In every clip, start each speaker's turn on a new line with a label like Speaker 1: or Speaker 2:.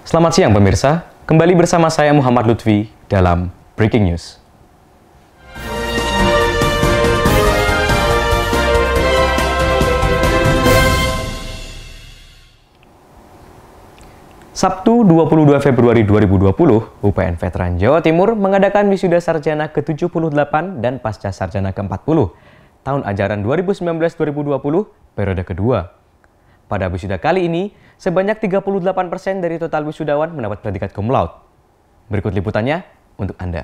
Speaker 1: Selamat siang pemirsa, kembali bersama saya Muhammad Lutfi dalam Breaking News. Sabtu 22 Februari 2020, UPN Veteran Jawa Timur mengadakan wisuda sarjana ke-78 dan pasca sarjana ke-40 tahun ajaran 2019-2020 periode kedua. Pada wisuda kali ini, sebanyak 38% dari total wisudawan mendapat predikat cum laude. Berikut liputannya untuk Anda.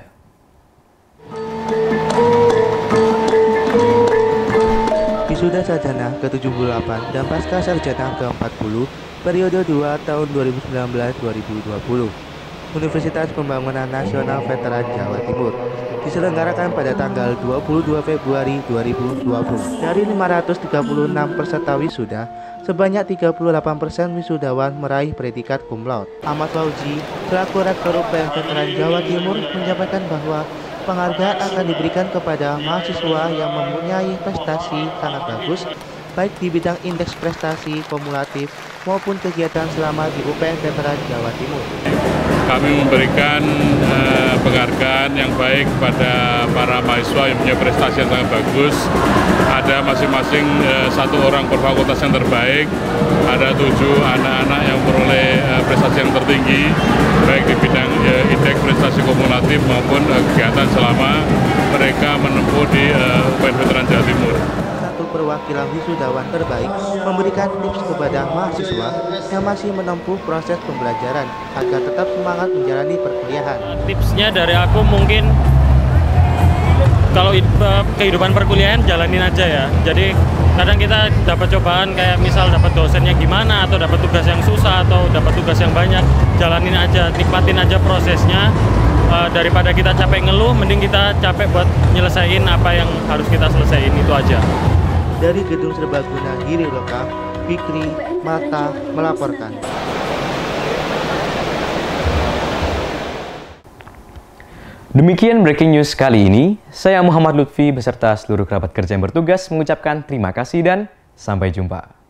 Speaker 2: Wisuda sarjana ke-78 dan pasca sarjana ke-40 periode 2 tahun 2019-2020 Universitas Pembangunan Nasional Veteran Jawa Timur diselenggarakan pada tanggal 22 Februari 2020. Dari 536 peserta wisuda, sebanyak 38% wisudawan meraih predikat cum laude. Ahmad Fauzi, selaku Rektor UPN Veteran Jawa Timur, menyampaikan bahwa penghargaan akan diberikan kepada mahasiswa yang mempunyai prestasi sangat bagus, baik di bidang indeks prestasi kumulatif maupun kegiatan selama di UPN Veteran Jawa Timur.
Speaker 3: Kami memberikan penghargaan yang baik kepada para mahasiswa yang punya prestasi yang sangat bagus. Ada masing-masing satu orang per fakultas yang terbaik. Ada 7 anak-anak yang memperoleh prestasi yang tertinggi, baik di bidang indeks prestasi kumulatif maupun kegiatan selama mereka menempuh di UPN Veteran Jawa Timur.
Speaker 2: Perwakilan wisudawan terbaik memberikan tips kepada mahasiswa yang masih menempuh proses pembelajaran agar tetap semangat menjalani perkuliahan.
Speaker 4: Tipsnya dari aku mungkin kalau kehidupan perkuliahan jalanin aja ya. Jadi kadang kita dapat cobaan kayak misal dapat dosennya gimana atau dapat tugas yang susah atau dapat tugas yang banyak, jalanin aja, nikmatin aja prosesnya. Daripada kita capek ngeluh, mending kita capek buat nyelesain apa yang harus kita selesaiin, itu aja.
Speaker 2: Dari Gedung Serbaguna Giri Loka, Fikri Mata melaporkan.
Speaker 1: Demikian breaking news kali ini. Saya Muhammad Lutfi beserta seluruh kerabat kerja yang bertugas mengucapkan terima kasih dan sampai jumpa.